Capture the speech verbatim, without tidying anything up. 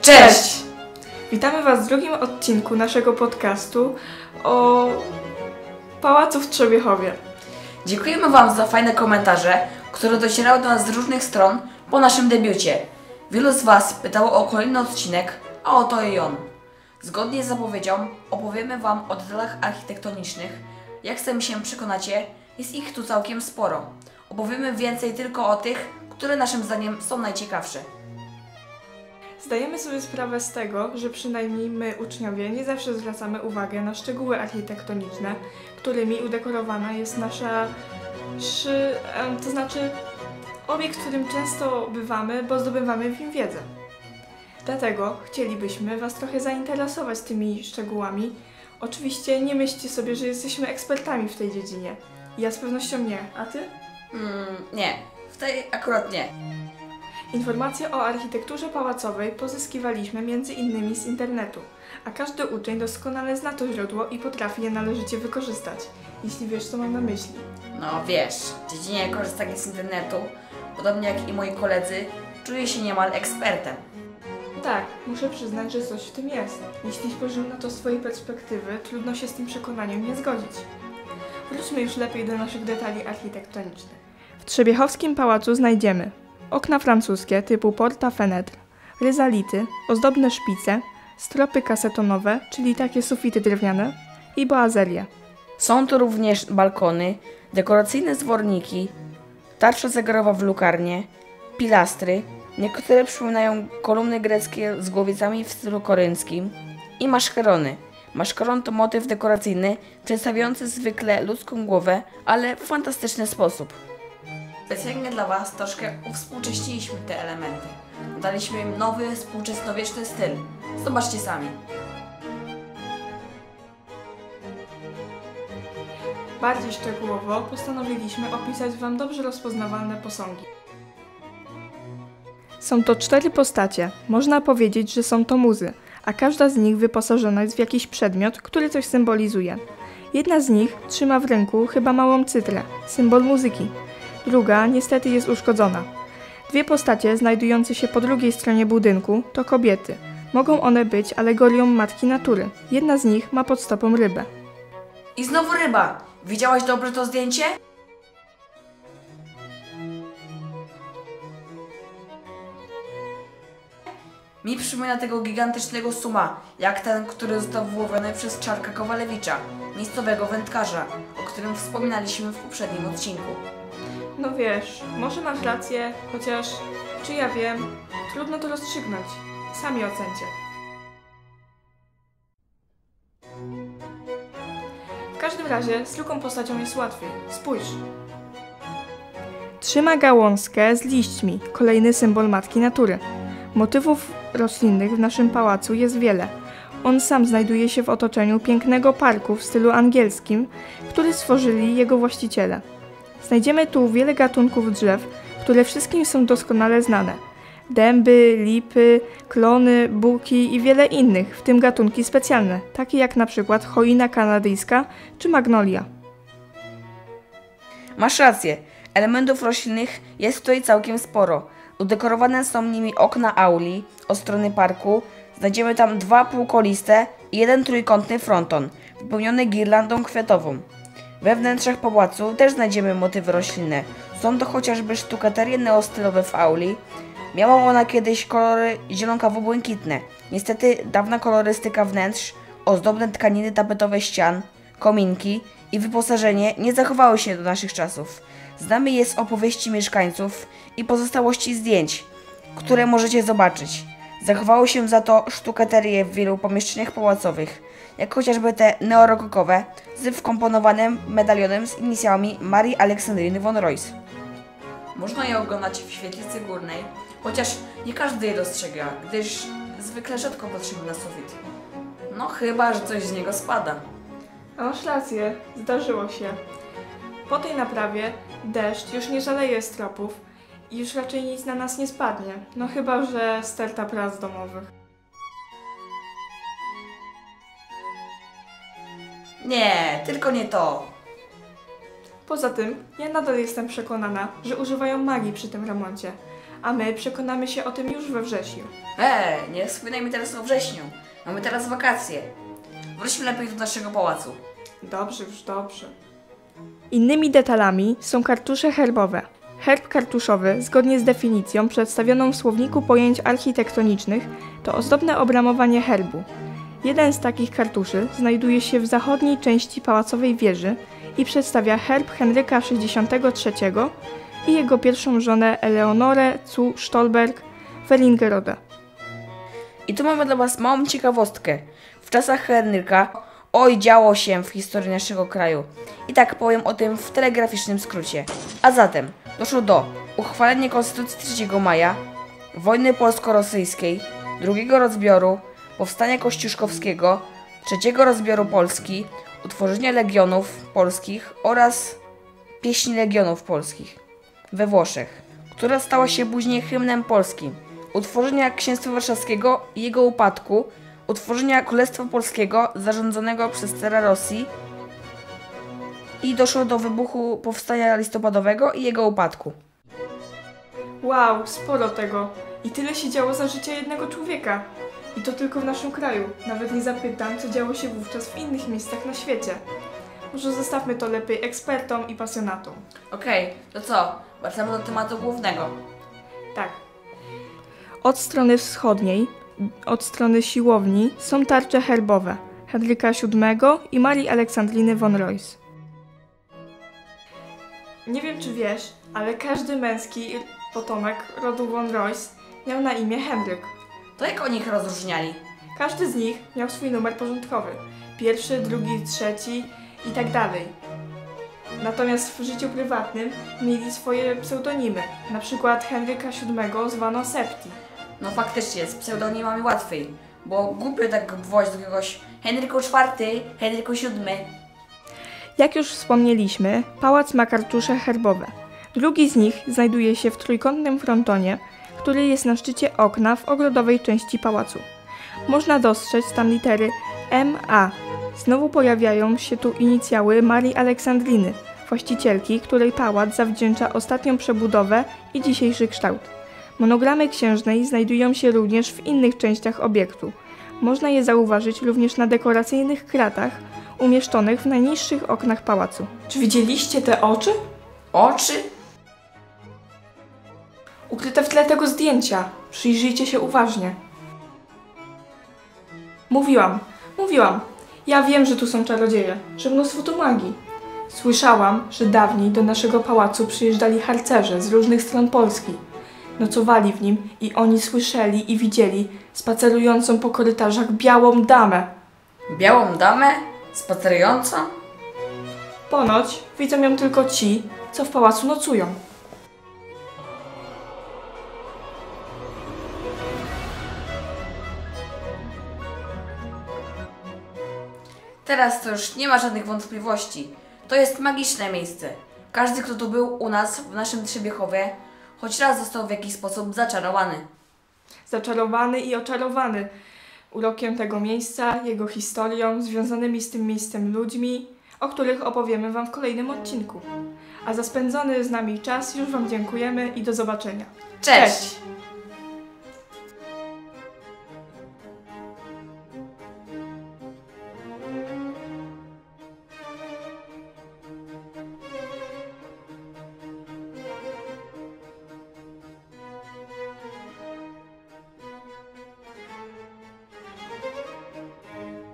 Cześć! Witamy Was w drugim odcinku naszego podcastu o pałacu w Trzebiechowie. Dziękujemy Wam za fajne komentarze, które docierały do nas z różnych stron po naszym debiucie. Wielu z Was pytało o kolejny odcinek, a oto i on. Zgodnie z zapowiedzią opowiemy Wam o detalach architektonicznych. Jak sami się przekonacie, jest ich tu całkiem sporo. Opowiemy więcej tylko o tych, które naszym zdaniem są najciekawsze. Zdajemy sobie sprawę z tego, że przynajmniej my, uczniowie, nie zawsze zwracamy uwagę na szczegóły architektoniczne, którymi udekorowana jest nasza szy... to znaczy obiekt, w którym często bywamy, bo zdobywamy w nim wiedzę. Dlatego chcielibyśmy Was trochę zainteresować tymi szczegółami. Oczywiście nie myślcie sobie, że jesteśmy ekspertami w tej dziedzinie. Ja z pewnością nie. A Ty? Mm, nie, w tej akurat nie. Informacje o architekturze pałacowej pozyskiwaliśmy między innymi z internetu, a każdy uczeń doskonale zna to źródło i potrafi je należycie wykorzystać, jeśli wiesz, co mam na myśli. No wiesz, w dziedzinie korzystania z internetu, podobnie jak i moi koledzy, czuję się niemal ekspertem. Tak, muszę przyznać, że coś w tym jest. Jeśli spojrzymy na to z swojej perspektywy, trudno się z tym przekonaniem nie zgodzić. Wróćmy już lepiej do naszych detali architektonicznych. W Trzebiechowskim pałacu znajdziemy okna francuskie typu porta fenêtre, ryzality, ozdobne szpice, stropy kasetonowe, czyli takie sufity drewniane i boazerie. Są tu również balkony, dekoracyjne zworniki, tarcza zegarowa w lukarnie, pilastry, niektóre przypominają kolumny greckie z głowicami w stylu korynckim i maszkerony. Maszkeron to motyw dekoracyjny przedstawiający zwykle ludzką głowę, ale w fantastyczny sposób. Specjalnie dla Was troszkę uwspółcześniliśmy te elementy. Daliśmy im nowy, współczesnowieczny styl. Zobaczcie sami. Bardziej szczegółowo postanowiliśmy opisać Wam dobrze rozpoznawalne posągi. Są to cztery postacie. Można powiedzieć, że są to muzy, a każda z nich wyposażona jest w jakiś przedmiot, który coś symbolizuje. Jedna z nich trzyma w ręku chyba małą cytrę, symbol muzyki. Druga niestety jest uszkodzona. Dwie postacie znajdujące się po drugiej stronie budynku to kobiety. Mogą one być alegorią matki natury. Jedna z nich ma pod stopą rybę. I znowu ryba! Widziałaś dobrze to zdjęcie? Mi przypomina tego gigantycznego suma, jak ten, który został wyłowiony przez Czarka Kowalewicza, miejscowego wędkarza, o którym wspominaliśmy w poprzednim odcinku. No wiesz, może masz rację, chociaż, czy ja wiem, trudno to rozstrzygnąć. Sami ocencie. W każdym razie z drugą postacią jest łatwiej. Spójrz. Trzyma gałązkę z liśćmi, kolejny symbol matki natury. Motywów roślinnych w naszym pałacu jest wiele. On sam znajduje się w otoczeniu pięknego parku w stylu angielskim, który stworzyli jego właściciele. Znajdziemy tu wiele gatunków drzew, które wszystkim są doskonale znane. Dęby, lipy, klony, buki i wiele innych, w tym gatunki specjalne, takie jak na przykład choina kanadyjska czy magnolia. Masz rację, elementów roślinnych jest tutaj całkiem sporo. Udekorowane są nimi okna auli od strony parku. Znajdziemy tam dwa półkoliste i jeden trójkątny fronton, wypełniony girlandą kwiatową. We wnętrzach pałacu też znajdziemy motywy roślinne. Są to chociażby sztukaterie neostylowe w auli. Miała ona kiedyś kolory zielonkawo-błękitne. Niestety dawna kolorystyka wnętrz, ozdobne tkaniny tapetowe ścian, kominki i wyposażenie nie zachowały się do naszych czasów. Znamy je z opowieści mieszkańców i pozostałości zdjęć, które możecie zobaczyć. Zachowały się za to sztukaterie w wielu pomieszczeniach pałacowych, jak chociażby te neorokokowe z wkomponowanym medalionem z inicjałami Marii Aleksandryny von Royce. Można je oglądać w świetlicy górnej, chociaż nie każdy je dostrzega, gdyż zwykle rzadko patrzymy na sufit. No chyba, że coś z niego spada. A masz rację, zdarzyło się. Po tej naprawie deszcz już nie zaleje stropów i już raczej nic na nas nie spadnie, no chyba że sterta prac domowych. Nie, tylko nie to. Poza tym, ja nadal jestem przekonana, że używają magii przy tym remoncie, a my przekonamy się o tym już we wrześniu. Eee, nie wspominaj mi teraz o wrześniu. Mamy teraz wakacje. Wróćmy lepiej do naszego pałacu. Dobrze, już dobrze. Innymi detalami są kartusze herbowe. Herb kartuszowy, zgodnie z definicją przedstawioną w słowniku pojęć architektonicznych, to ozdobne obramowanie herbu. Jeden z takich kartuszy znajduje się w zachodniej części pałacowej wieży i przedstawia herb Henryka sześćdziesiątego trzeciego i jego pierwszą żonę Eleonorę zu Stolberg-Wernigerode. I tu mamy dla Was małą ciekawostkę. W czasach Henryka, oj, działo się w historii naszego kraju. I tak powiem o tym w telegraficznym skrócie. A zatem doszło do uchwalenia Konstytucji trzeciego maja, wojny polsko-rosyjskiej, drugiego rozbioru, powstania kościuszkowskiego, trzeciego rozbioru Polski, utworzenia legionów polskich oraz pieśni legionów polskich we Włoszech, która stała się później hymnem polskim, utworzenia Księstwa Warszawskiego i jego upadku, utworzenia Królestwa Polskiego zarządzonego przez cara Rosji i doszło do wybuchu powstania listopadowego i jego upadku. Wow, sporo tego. I tyle się działo za życia jednego człowieka. I to tylko w naszym kraju. Nawet nie zapytam, co działo się wówczas w innych miejscach na świecie. Może zostawmy to lepiej ekspertom i pasjonatom. Okej, to co? Wracamy do tematu głównego. Tak. Od strony wschodniej, od strony siłowni, są tarcze herbowe Henryka siódmego i Marii Aleksandriny von Reuss. Nie wiem, czy wiesz, ale każdy męski potomek rodu von Reuss miał na imię Henryk. To jak oni ich rozróżniali? Każdy z nich miał swój numer porządkowy. Pierwszy, drugi, trzeci i tak dalej. Natomiast w życiu prywatnym mieli swoje pseudonimy. Na przykład Henryka siódmego zwano Septi. No faktycznie, z pseudonimami łatwiej, bo głupio tak wołać do kogoś Henryku czwarty, Henryku siódmy. Jak już wspomnieliśmy, pałac ma kartusze herbowe. Drugi z nich znajduje się w trójkątnym frontonie, który jest na szczycie okna w ogrodowej części pałacu. Można dostrzec tam litery M A. Znowu pojawiają się tu inicjały Marii Aleksandriny, właścicielki, której pałac zawdzięcza ostatnią przebudowę i dzisiejszy kształt. Monogramy księżnej znajdują się również w innych częściach obiektu. Można je zauważyć również na dekoracyjnych kratach umieszczonych w najniższych oknach pałacu. Czy widzieliście te oczy? Oczy? Ukryte w tle tego zdjęcia. Przyjrzyjcie się uważnie. Mówiłam, mówiłam. Ja wiem, że tu są czarodzieje, że mnóstwo tu magii. Słyszałam, że dawniej do naszego pałacu przyjeżdżali harcerze z różnych stron Polski. Nocowali w nim i oni słyszeli i widzieli spacerującą po korytarzach białą damę. Białą damę? Spacerującą? Ponoć widzą ją tylko ci, co w pałacu nocują. Teraz to już nie ma żadnych wątpliwości. To jest magiczne miejsce. Każdy, kto tu był u nas, w naszym Trzebiechowie, choć raz został w jakiś sposób zaczarowany. Zaczarowany i oczarowany urokiem tego miejsca, jego historią, związanymi z tym miejscem ludźmi, o których opowiemy Wam w kolejnym odcinku. A za spędzony z nami czas już Wam dziękujemy i do zobaczenia. Cześć! Cześć.